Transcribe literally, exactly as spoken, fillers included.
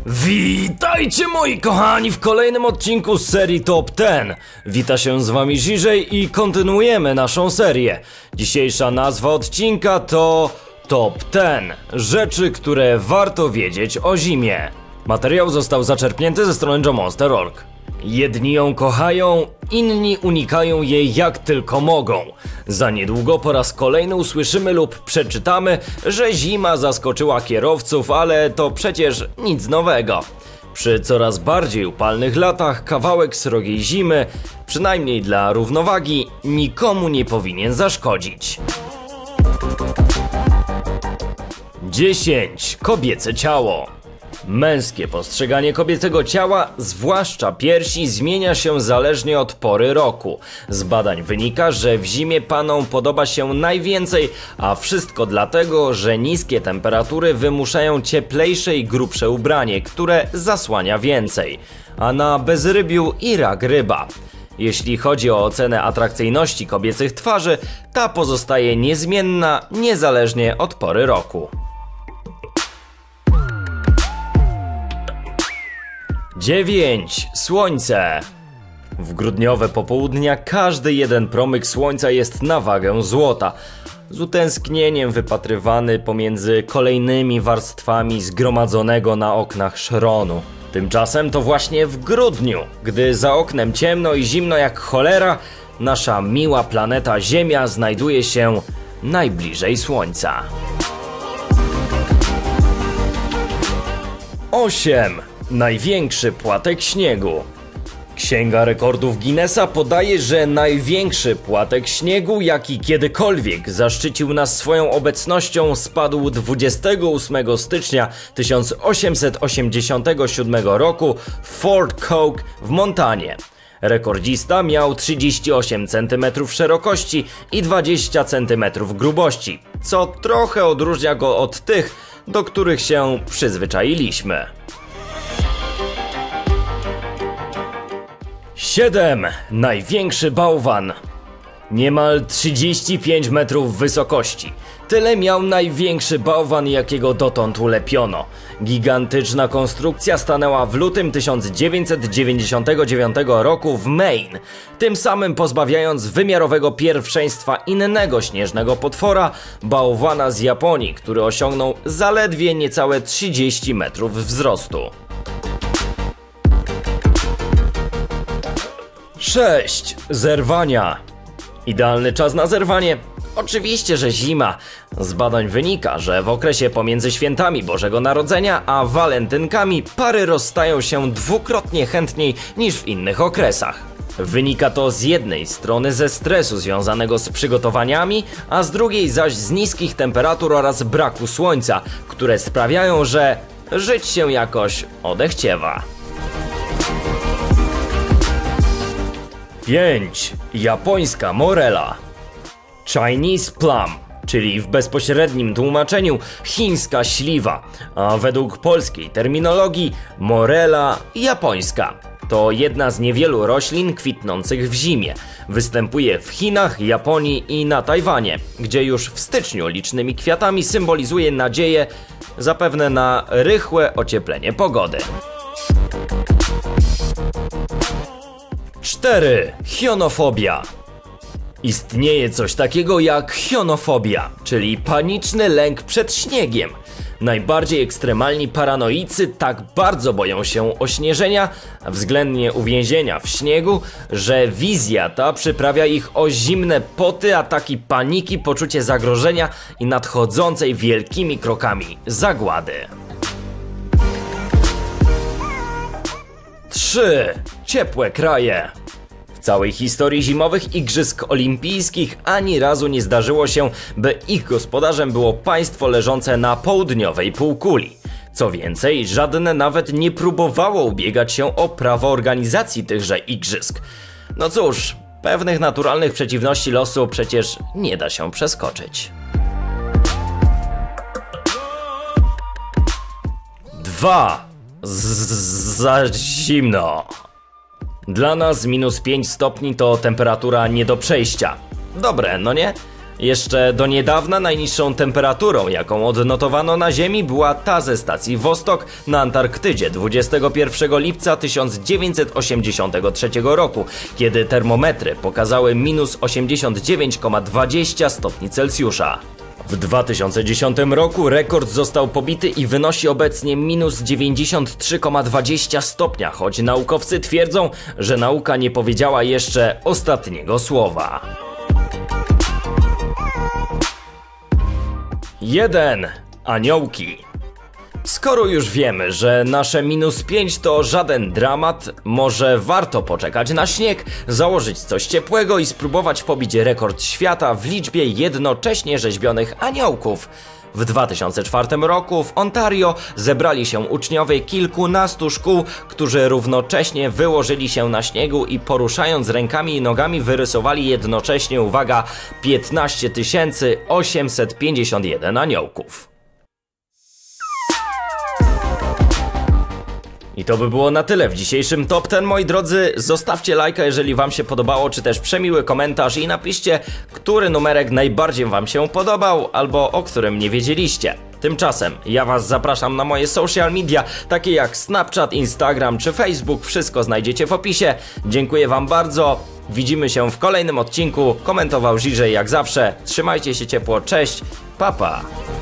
Witajcie moi kochani w kolejnym odcinku z serii Top dziesięć. Wita się z wami Ziżej i kontynuujemy naszą serię. Dzisiejsza nazwa odcinka to Top dziesięć. Rzeczy, które warto wiedzieć o zimie. Materiał został zaczerpnięty ze strony joe monster kropka org. Jedni ją kochają, inni unikają jej jak tylko mogą. Za niedługo po raz kolejny usłyszymy lub przeczytamy, że zima zaskoczyła kierowców, ale to przecież nic nowego. Przy coraz bardziej upalnych latach kawałek srogiej zimy, przynajmniej dla równowagi, nikomu nie powinien zaszkodzić. dziesięć. Kobiece ciało. Męskie postrzeganie kobiecego ciała, zwłaszcza piersi, zmienia się zależnie od pory roku. Z badań wynika, że w zimie panom podoba się najwięcej, a wszystko dlatego, że niskie temperatury wymuszają cieplejsze i grubsze ubranie, które zasłania więcej. A na bezrybiu i rak ryba. Jeśli chodzi o ocenę atrakcyjności kobiecych twarzy, ta pozostaje niezmienna, niezależnie od pory roku. dziewięć. Słońce. W grudniowe popołudnia każdy jeden promyk słońca jest na wagę złota. Z utęsknieniem wypatrywany pomiędzy kolejnymi warstwami zgromadzonego na oknach szronu. Tymczasem to właśnie w grudniu, gdy za oknem ciemno i zimno jak cholera, nasza miła planeta Ziemia znajduje się najbliżej Słońca. osiem. Największy płatek śniegu. Księga Rekordów Guinnessa podaje, że największy płatek śniegu, jaki kiedykolwiek zaszczycił nas swoją obecnością, spadł dwudziestego ósmego stycznia tysiąc osiemset osiemdziesiątego siódmego roku w Fort Cooke w Montanie. Rekordzista miał trzydzieści osiem centymetrów szerokości i dwadzieścia centymetrów grubości, co trochę odróżnia go od tych, do których się przyzwyczailiśmy. siedem. Największy bałwan. Niemal trzydzieści pięć metrów wysokości. Tyle miał największy bałwan, jakiego dotąd ulepiono. Gigantyczna konstrukcja stanęła w lutym tysiąc dziewięćset dziewięćdziesiątego dziewiątego roku w Maine, tym samym pozbawiając wymiarowego pierwszeństwa innego śnieżnego potwora, bałwana z Japonii, który osiągnął zaledwie niecałe trzydzieści metrów wzrostu. sześć. Zerwania. Idealny czas na zerwanie? Oczywiście, że zima. Z badań wynika, że w okresie pomiędzy świętami Bożego Narodzenia a walentynkami pary rozstają się dwukrotnie chętniej niż w innych okresach. Wynika to z jednej strony ze stresu związanego z przygotowaniami, a z drugiej zaś z niskich temperatur oraz braku słońca, które sprawiają, że żyć się jakoś odechciewa. pięć. Japońska morela. Chinese plum, czyli w bezpośrednim tłumaczeniu chińska śliwa, a według polskiej terminologii morela japońska. To jedna z niewielu roślin kwitnących w zimie. Występuje w Chinach, Japonii i na Tajwanie, gdzie już w styczniu licznymi kwiatami symbolizuje nadzieję zapewne na rychłe ocieplenie pogody. cztery. Chionofobia. Istnieje coś takiego jak chionofobia, czyli paniczny lęk przed śniegiem. Najbardziej ekstremalni paranoicy tak bardzo boją się ośnieżenia, względnie uwięzienia w śniegu, że wizja ta przyprawia ich o zimne poty, ataki paniki, poczucie zagrożenia i nadchodzącej wielkimi krokami zagłady. trzy. Ciepłe kraje. W całej historii zimowych igrzysk olimpijskich ani razu nie zdarzyło się, by ich gospodarzem było państwo leżące na południowej półkuli. Co więcej, żadne nawet nie próbowało ubiegać się o prawo organizacji tychże igrzysk. No cóż, pewnych naturalnych przeciwności losu przecież nie da się przeskoczyć. dwa. Za zimno. Dla nas minus pięć stopni to temperatura nie do przejścia. Dobre, no nie? Jeszcze do niedawna najniższą temperaturą, jaką odnotowano na Ziemi, była ta ze stacji Vostok na Antarktydzie dwudziestego pierwszego lipca tysiąc dziewięćset osiemdziesiątego trzeciego roku, kiedy termometry pokazały minus osiemdziesiąt dziewięć przecinek dwadzieścia stopni Celsjusza. W dwa tysiące dziesiątym roku rekord został pobity i wynosi obecnie minus dziewięćdziesiąt trzy przecinek dwadzieścia stopnia, choć naukowcy twierdzą, że nauka nie powiedziała jeszcze ostatniego słowa. jeden. Aniołki. Skoro już wiemy, że nasze minus pięć to żaden dramat, może warto poczekać na śnieg, założyć coś ciepłego i spróbować pobić rekord świata w liczbie jednocześnie rzeźbionych aniołków. W dwa tysiące czwartym roku w Ontario zebrali się uczniowie kilkunastu szkół, którzy równocześnie wyłożyli się na śniegu i poruszając rękami i nogami wyrysowali jednocześnie, uwaga, piętnaście tysięcy osiemset pięćdziesiąt jeden aniołków. I to by było na tyle w dzisiejszym Top dziesięć, moi drodzy. Zostawcie lajka, jeżeli wam się podobało, czy też przemiły komentarz i napiszcie, który numerek najbardziej wam się podobał, albo o którym nie wiedzieliście. Tymczasem ja was zapraszam na moje social media, takie jak Snapchat, Instagram czy Facebook, wszystko znajdziecie w opisie. Dziękuję wam bardzo, widzimy się w kolejnym odcinku. Komentował Żyżej jak zawsze, trzymajcie się ciepło, cześć, pa pa!